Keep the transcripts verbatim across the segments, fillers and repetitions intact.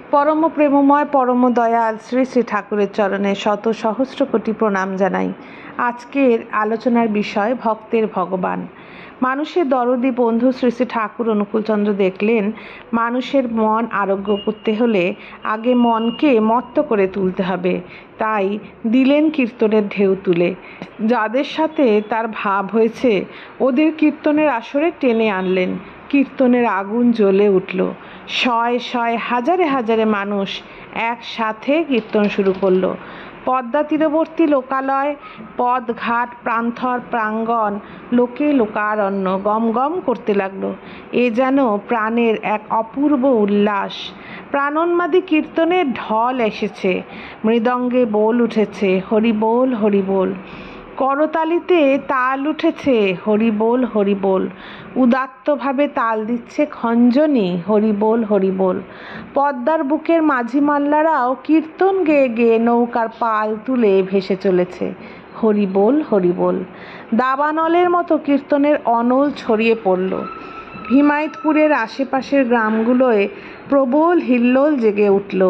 পরম প্রেমময় পরম দয়াল শ্রী শ্রী ঠাকুরের চরণে শত সহস্র কোটি প্রণাম জানাই। আজকের আলোচনার বিষয় ভক্তের ভগবান। মানুষের দরদি বন্ধু শ্রী শ্রী ঠাকুর অনুকূলচন্দ্র দেখলেন, মানুষের মন আরোগ্য করতে হলে আগে মনকে মত্ত করে তুলতে হবে। তাই দিলেন কীর্তনের ঢেউ তুলে। যাদের সাথে তার ভাব হয়েছে ওদের কীর্তনের আসরে টেনে আনলেন। কীর্তনের আগুন জ্বলে উঠল। শয়ে শয়ে হাজারে হাজারে মানুষ একসাথে কীর্তন শুরু করলো। পদ্মা তীরবর্তী লোকালয়, পদঘাট, প্রান্তর, প্রাঙ্গণ, লোকে লোকারণ্য গম গম করতে লাগলো। এ যেন প্রাণের এক অপূর্ব উল্লাস। প্রাণোন্মাদী কীর্তনের ঢল এসেছে। মৃদঙ্গে বোল উঠেছে, হরি বোল হরি বোল। করতালিতে তাল উঠেছে, হরি বোল হরি বোল। উদাত্তভাবে তাল দিচ্ছে খঞ্জনি, হরি বোল হরি বোল। পদ্মার বুকের মাঝি মাল্লারাও কীর্তন গেয়ে গেয়ে নৌকার পাল তুলে ভেসে চলেছে, হরি বোল হরি বোল। দাবানলের মতো কীর্তনের অনল ছড়িয়ে পড়ল। হিমায়তপুরের আশেপাশের গ্রামগুলোয় প্রবল হিল্লোল জেগে উঠল।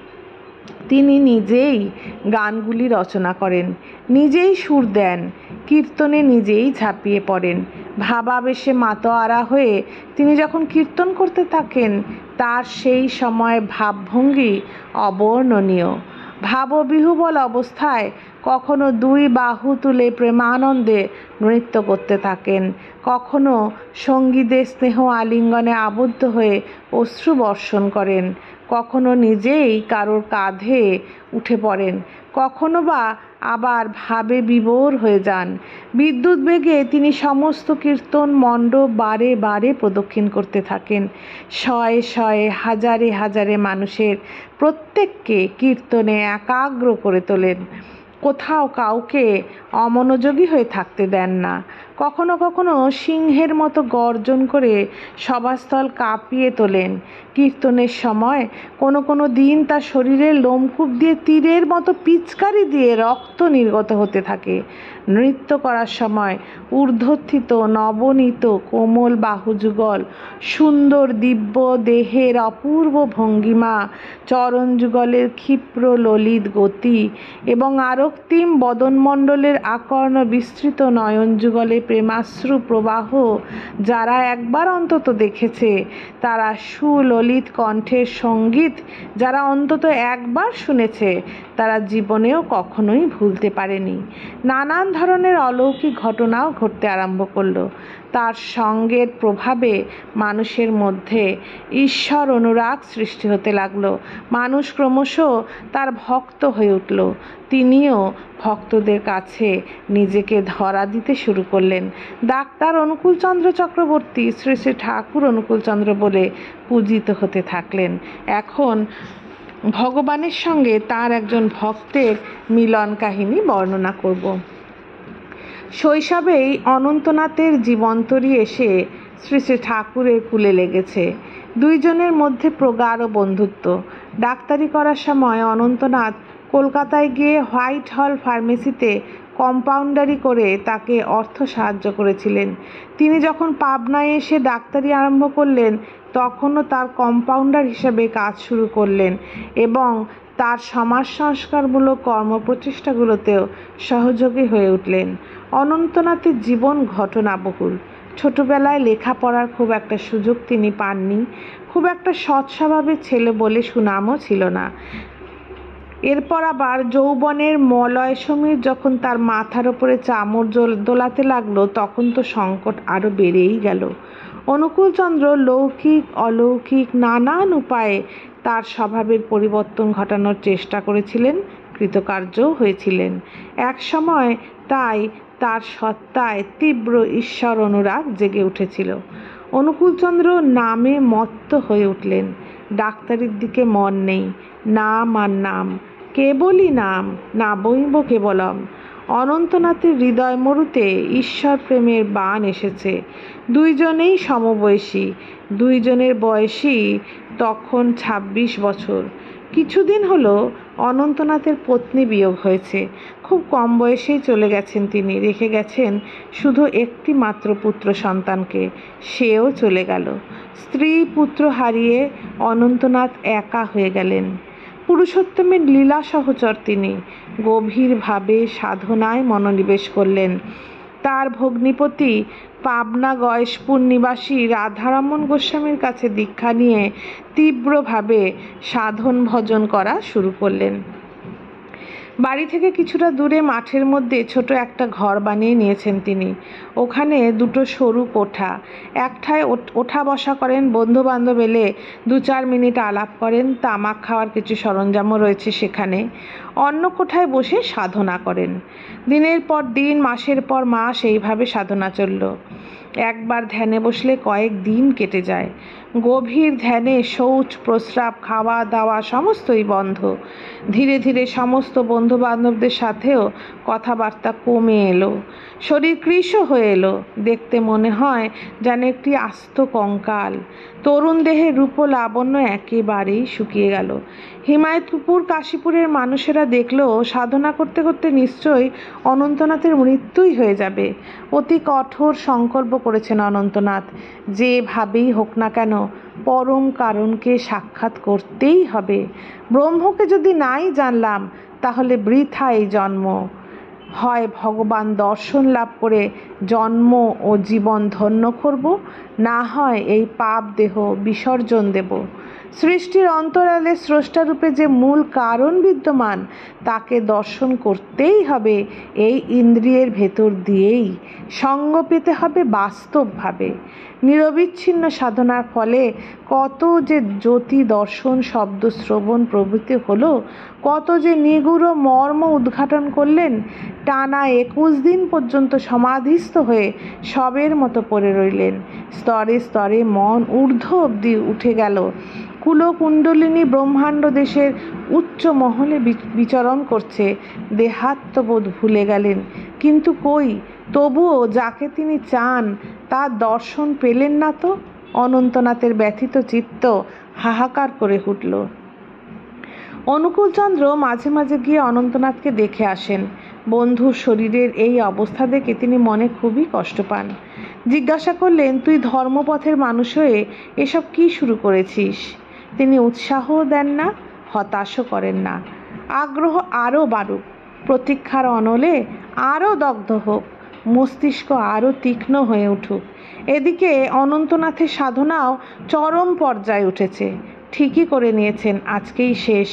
তিনি নিজেই গানগুলি রচনা করেন, নিজেই সুর দেন, কীর্তনে নিজেই ঝাঁপিয়ে পড়েন। ভাবাবেশে মাতোয়ারা হয়ে তিনি যখন কীর্তন করতে থাকেন, তার সেই সময় ভাবভঙ্গি অবর্ণনীয়। ভাববিহ্বল অবস্থায় কখনো দুই বাহু তুলে প্রেমানন্দে নৃত্য করতে থাকেন, কখনো সঙ্গীদের স্নেহ আলিঙ্গনে আবদ্ধ হয়ে অশ্রু বর্ষণ করেন, কখনো নিজেই কারোর কাঁধে উঠে পড়েন, কখনো বা আবার ভাবে বিভোর হয়ে যান। বিদ্যুৎ বেগে তিনি সমস্ত কীর্তন মণ্ডপ বারে বারে প্রদক্ষিণ করতে থাকেন। শয়ে শয়ে হাজারে হাজারে মানুষের প্রত্যেককে কীর্তনে একাগ্র করে তোলেন। কোথাও কাউকে অমনোযোগী হয়ে থাকতে দেন না। কখনো কখনো সিংহের মতো গর্জন করে সভাস্থল কাঁপিয়ে তোলেন। কীর্তনের সময় কোনো কোনো দিন তার শরীরের লোমকূপ দিয়ে তীরের মতো পিচকারি দিয়ে রক্ত নির্গত হতে থাকে। নৃত্য করার সময় ঊর্ধ্বস্থিত নবনীত কোমল বাহুযুগল, সুন্দর দিব্য দেহের অপূর্ব ভঙ্গিমা, চরণযুগলের ক্ষিপ্র ললিত গতি এবং আরক্তিম বদনমণ্ডলের আকর্ণ বিস্তৃত নয়নযুগলে প্রেমাশ্রু প্রবাহ যারা একবার অন্তত দেখেছে, তারা সুললিত কণ্ঠের সঙ্গীত যারা অন্তত একবার শুনেছে, তারা জীবনেও কখনোই ভুলতে পারেনি। নানান ধরনের অলৌকিক ঘটনাও ঘটতে আরম্ভ করলো। তার সঙ্গের প্রভাবে মানুষের মধ্যে ঈশ্বর অনুরাগ সৃষ্টি হতে লাগলো। মানুষ ক্রমশ তার ভক্ত হয়ে উঠল। তিনিও ভক্তদের কাছে নিজেকে ধরা দিতে শুরু করলেন। ডাক্তার অনুকূলচন্দ্র চক্রবর্তী শ্রী শ্রী ঠাকুর অনুকূলচন্দ্র বলে পূজিত হতে থাকলেন। এখন ভগবানের সঙ্গে তার একজন ভক্তের মিলন কাহিনী বর্ণনা করব। শৈশবেই অনন্তনাথের জীবন্তরী এসে শ্রী শ্রী ঠাকুরের কুলে লেগেছে। দুইজনের মধ্যে প্রগাঢ় বন্ধুত্ব। ডাক্তারি করার সময় অনন্তনাথ কলকাতায় গিয়ে হোয়াইট হল ফার্মেসিতে কম্পাউন্ডারি করে তাকে অর্থ সাহায্য করেছিলেন। তিনি যখন পাবনায় এসে ডাক্তারি আরম্ভ করলেন, তখনও তার কম্পাউন্ডার হিসাবে কাজ শুরু করলেন এবং তার সমাজ সংস্কারমূলক কর্মপ্রচেষ্টাগুলোতেও সহযোগী হয়ে উঠলেন। অনন্তনাথের জীবন ঘটনাবহুল। ছোটবেলায় লেখাপড়ার খুব একটা সুযোগ তিনি পাননি। খুব একটা সৎ স্বভাবের ছেলে বলে সুনামও ছিল না। এরপর আবার যৌবনের মলয় সমীর যখন তার মাথার ওপরে চামড় দোলাতে লাগলো, তখন তো সংকট আরও বেড়েই গেল। অনুকূলচন্দ্র লৌকিক অলৌকিক নানান উপায়ে তার স্বভাবের পরিবর্তন ঘটানোর চেষ্টা করেছিলেন, কৃতকার্যও হয়েছিলেন। এক সময় তাই তার সত্তায় তীব্র ঈশ্বর অনুরাগ জেগে উঠেছিল। অনুকূলচন্দ্র নামে মত্ত হয়ে উঠলেন। ডাক্তারির দিকে মন নেই। নাম আর নাম, কেবলই নাম, নাবৈব কেবলম। অনন্তনাথের হৃদয় মরুতে ঈশ্বর প্রেমের বাণ এসেছে। দুইজনেই সমবয়সী, দুইজনের বয়সই তখন ছাব্বিশ বছর। কিছুদিন হলো অনন্তনাথের পত্নী বিয়োগ হয়েছে। খুব কম বয়সেই চলে গেছেন তিনি, রেখে গেছেন শুধু একটি মাত্র পুত্র সন্তানকে। সেও চলে গেল। স্ত্রী পুত্র হারিয়ে অনন্তনাথ একা হয়ে গেলেন। পুরুষোত্তমের লীলা সহচর তিনি। গভীরভাবে সাধনায় মনোনিবেশ করলেন। তার ভগ্নিপতি পাবনা গয়েশপুর নিবাসী রাধারমণ গোস্বামীর কাছে দীক্ষা নিয়ে তীব্রভাবে সাধন ভজন করা শুরু করলেন। বাড়ি থেকে কিছুটা দূরে মাঠের মধ্যে ছোট একটা ঘর বানিয়ে নিয়েছেন তিনি। ওখানে দুটো সরু কোঠা, একটায় ওঠা বসা করেন। বন্ধু বান্ধব এলে দু চার মিনিট আলাপ করেন। তামাক খাওয়ার কিছু সরঞ্জামও রয়েছে সেখানে। অন্য কোঠায় বসে সাধনা করেন। দিনের পর দিন, মাসের পর মাস এইভাবে সাধনা চলল। একবার ধ্যানে বসলে কয়েক দিন কেটে যায়। গভীর ধ্যানে শৌচ, প্রস্রাব, খাওয়া দাওয়া সমস্তই বন্ধ। ধীরে ধীরে সমস্ত বন্ধু বান্ধবদের সাথেও কথাবার্তা কমে এলো। শরীর কৃশ হয়ে এলো। দেখতে মনে হয় যেন একটি আস্ত কঙ্কাল। তরুণ দেহের রূপ লাবণ্য একেবারেই শুকিয়ে গেল। হিমায়তপুর কাশীপুরের মানুষেরা দেখলো সাধনা করতে করতে নিশ্চয়ই অনন্তনাথের মৃত্যুই হয়ে যাবে। অতি কঠোর সংকল্প করেছেন অনন্তনাথ, যেভাবেই হোক না কেন পরম কারণকে সাক্ষাৎ করতেই হবে। ব্রহ্মকে যদি নাই জানলাম তাহলে বৃথা এই জন্ম। হয় ভগবান দর্শন লাভ করে জন্ম ও জীবন ধন্য করব, না হয় এই পাপ দেহ বিসর্জন দেব। সৃষ্টির অন্তরালে স্রষ্টারূপে যে মূল কারণ বিদ্যমান তাকে দর্শন করতেই হবে এই ইন্দ্রিয়ের ভেতর দিয়েই। সঙ্গ পেতে হবে বাস্তবভাবে। নিরবিচ্ছিন্ন সাধনার ফলে কত যে জ্যোতি দর্শন, শব্দ শ্রবণ প্রভৃতি হলো, কত যে নিগূঢ় মর্ম উদ্ঘাটন করলেন। টানা একুশ দিন পর্যন্ত সমাধিস্থ হয়ে সবের মতো পড়ে রইলেন। স্তরে স্তরে মন ঊর্ধ্ব অবধি উঠে গেল। কুলকুণ্ডলিনী ব্রহ্মাণ্ড দেশের উচ্চ মহলে বিচরণ করছে। দেহাত্মবোধ ভুলে গেলেন। কিন্তু কই, তবুও যাকে তিনি চান তার দর্শন পেলেন না তো? অনন্তনাথের ব্যথিত চিত্ত হাহাকার করে উঠল। অনুকূলচন্দ্র মাঝে মাঝে গিয়ে অনন্তনাথকে দেখে আসেন। বন্ধুর শরীরের এই অবস্থা দেখে তিনি মনে খুবই কষ্ট পান। জিজ্ঞাসা করলেন, তুই ধর্মপথের মানুষ হয়ে এসব কি শুরু করেছিস? তিনি উৎসাহও দেন না, হতাশও করেন না। আগ্রহ আরও বাড়ুক, প্রতীক্ষার অনলে আরও দগ্ধ হোক, মস্তিষ্ক আরও তীক্ষ্ণ হয়ে উঠুক। এদিকে অনন্তনাথের সাধনাও চরম পর্যায়ে উঠেছে। ঠিকই করে নিয়েছেন, আজকেই শেষ।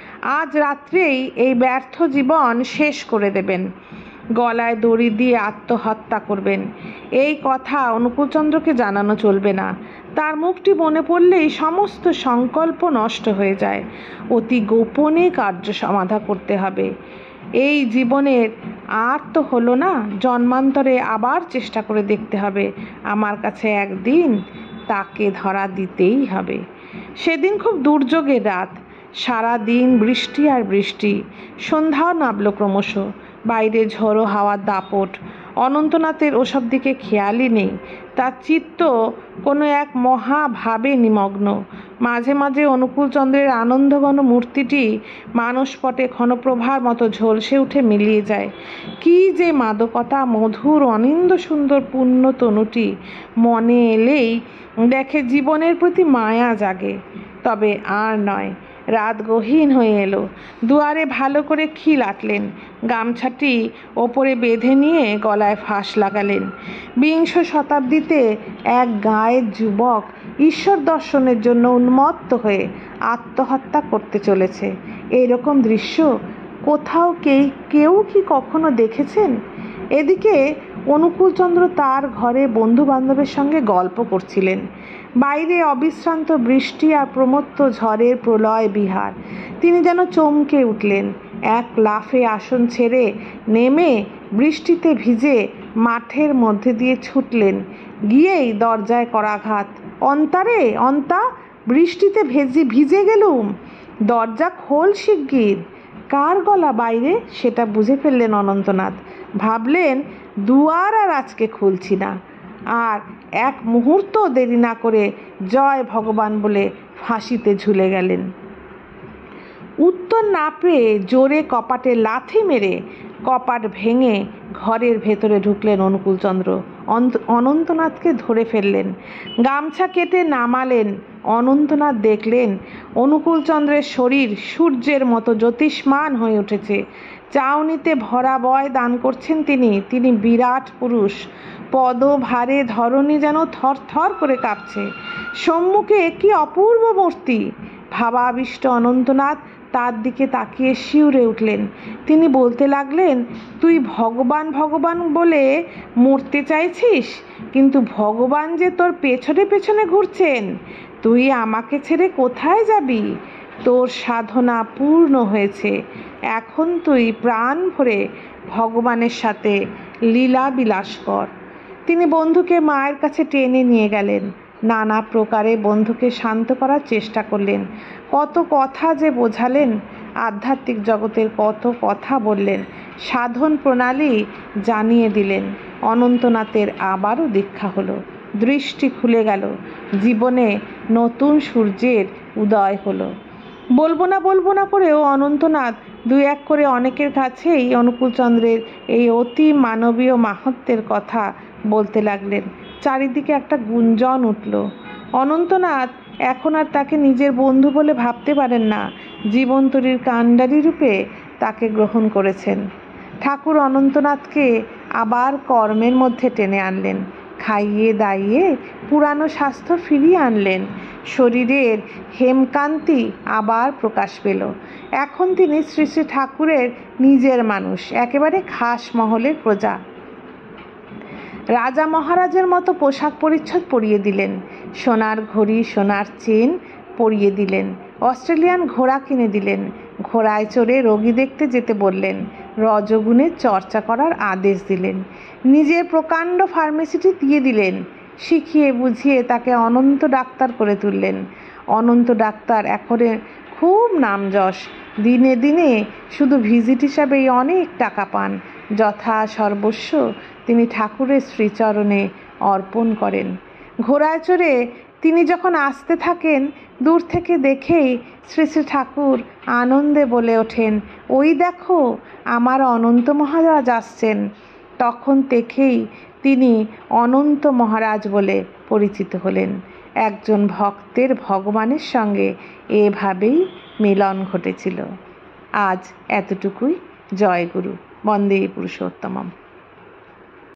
আজ রাত্রেই এই ব্যর্থ জীবন শেষ করে দেবেন। গলায় দড়ি দিয়ে আত্মহত্যা করবেন। এই কথা অনুকূলচন্দ্রকে জানানো চলবে না। তার মুখটি মনে পড়লেই সমস্ত সংকল্প নষ্ট হয়ে যায়। অতি গোপনে কার্য সমাধা করতে হবে। এই জীবনের আর তো হলো না, জন্মান্তরে আবার চেষ্টা করে দেখতে হবে। আমার কাছে একদিন তাকে ধরা দিতেই হবে। সেদিন খুব দুর্যোগের রাত। সারা দিন বৃষ্টি আর বৃষ্টি। সন্ধ্যাও নামল ক্রমশ। বাইরে ঝড়ো হাওয়ার দাপট। অনন্তনাথের ওসব দিকে খেয়ালই নেই। তার চিত্ত কোনো এক মহাভাবে নিমগ্ন। মাঝে মাঝে অনুকূলচন্দ্রের আনন্দঘন মূর্তিটি মানসপটে ক্ষণপ্রভার মতো ঝলসে উঠে মিলিয়ে যায়। কি যে মাদকতা! মধুর অনিন্দ সুন্দর পূর্ণ তনুটি মনে এলেই দেখে জীবনের প্রতি মায়া জাগে। তবে আর নয়। রাত গহীন হয়ে এলো। দুয়ারে ভালো করে খিল আটলেন। গামছাটি ওপরে বেঁধে নিয়ে গলায় ফাঁস লাগালেন। বিংশ শতাব্দীতে এক গায়ের যুবক ঈশ্বর দর্শনের জন্য উন্মত্ত হয়ে আত্মহত্যা করতে চলেছে। এইরকম দৃশ্য কোথাও কে কেউ কি কখনো দেখেছেন? এদিকে অনুকূলচন্দ্র তার ঘরে বন্ধু বান্ধবের সঙ্গে গল্প করছিলেন। বাইরে অবিশ্রান্ত বৃষ্টি আর প্রমত্ত ঝড়ের প্রলয় বিহার। তিনি যেন চমকে উঠলেন। এক লাফে আসন ছেড়ে নেমে বৃষ্টিতে ভিজে মাঠের মধ্যে দিয়ে ছুটলেন। গিয়েই দরজায় করাঘাত। অন্তারে অন্তা, বৃষ্টিতে ভেজে ভিজে গেলুম, দরজা খোল শিগগির। কার গলা বাইরে সেটা বুঝে ফেললেন অনন্তনাথ। ভাবলেন, দুয়ার আর আজকে খুলছি না। আর এক মুহূর্ত দেরি না করে জয় ভগবান বলে ফাঁসিতে ঝুলে গেলেন। উত্তর না পেয়ে জোরে কপাটে লাথি মেরে কপাট ভেঙে ঘরের ভেতরে ঢুকলেন অনুকূলচন্দ্র। অনন্তনাথকে ধরে ফেললেন, গামছা কেটে নামালেন। অনন্তনাথ দেখলেন অনুকূলচন্দ্রের শরীর সূর্যের মতো জ্যোতিষ্মান হয়ে উঠেছে। চাউনিতে ভরা বয় দান করছেন তিনি। তিনি বিরাট পুরুষ, পদভারে ধরণী যেন থর থর করে কাঁপছে। সম্মুখে কি অপূর্ব মূর্তি! ভাবাবিষ্ট অনন্তনাথ তার দিকে তাকিয়ে শিউরে উঠলেন। তিনি বলতে লাগলেন, তুই ভগবান ভগবান বলে মরতে চাইছিস, কিন্তু ভগবান যে তোর পেছনে পেছনে ঘুরছেন। তুই আমাকে ছেড়ে কোথায় যাবি? তোর সাধনা পূর্ণ হয়েছে, এখন তুই প্রাণ ভরে ভগবানের সাথে লীলা বিলাস কর। তিনি বন্ধুকে মায়ের কাছে টেনে নিয়ে গেলেন। নানা প্রকারে বন্ধুকে শান্ত করার চেষ্টা করলেন। কত কথা যে বোঝালেন, আধ্যাত্মিক জগতের কত কথা বললেন, সাধন প্রণালী জানিয়ে দিলেন। অনন্তনাথের আবারও দীক্ষা হলো, দৃষ্টি খুলে গেল, জীবনে নতুন সূর্যের উদয় হলো। বলবো না বলবো না করেও অনন্তনাথ দুই এক করে অনেকের কাছেই অনুকূলচন্দ্রের এই অতি মানবীয় মাহাত্ম্যের কথা বলতে লাগলেন। চারিদিকে একটা গুঞ্জন উঠল। অনন্তনাথ এখন আর তাকে নিজের বন্ধু বলে ভাবতে পারেন না। জীবন্তরীর কাণ্ডারী রূপে তাকে গ্রহণ করেছেন। ঠাকুর অনন্তনাথকে আবার কর্মের মধ্যে টেনে আনলেন, খাইয়ে দাইয়ে পুরানো স্বাস্থ্য ফিরিয়ে আনলেন। শরীরের হেমকান্তি আবার প্রকাশ পেল। এখন তিনি শ্রী শ্রী ঠাকুরের নিজের মানুষ, একেবারে খাস মহলের প্রজা। রাজা মহারাজের মতো পোশাক পরিচ্ছদ পরিয়ে দিলেন, সোনার ঘড়ি সোনার চেন পরিয়ে দিলেন, অস্ট্রেলিয়ান ঘোড়া কিনে দিলেন, ঘোড়ায় চড়ে রোগী দেখতে যেতে বললেন, রজগুণের চর্চা করার আদেশ দিলেন, নিজের প্রকাণ্ড ফার্মেসিটি দিয়ে দিলেন, শিখিয়ে বুঝিয়ে তাকে অনন্ত ডাক্তার করে তুললেন। অনন্ত ডাক্তার এখন খুব নামযশ, দিনে দিনে শুধু ভিজিট হিসাবেই অনেক টাকা পান। যথা সর্বস্ব তিনি ঠাকুরের শ্রীচরণে অর্পণ করেন। ঘোড়ায় চড়ে তিনি যখন আসতে থাকেন, দূর থেকে দেখেই শ্রী শ্রী ঠাকুর আনন্দে বলে ওঠেন, ওই দেখো আমার অনন্ত মহারাজ আসছেন। তখন দেখেই তিনি অনন্ত মহারাজ বলে পরিচিত হলেন। একজন ভক্তের ভগবানের সঙ্গে এভাবেই মিলন ঘটেছিল। আজ এতটুকুই। জয় গুরু। বন্দে পুরুষোত্তমম।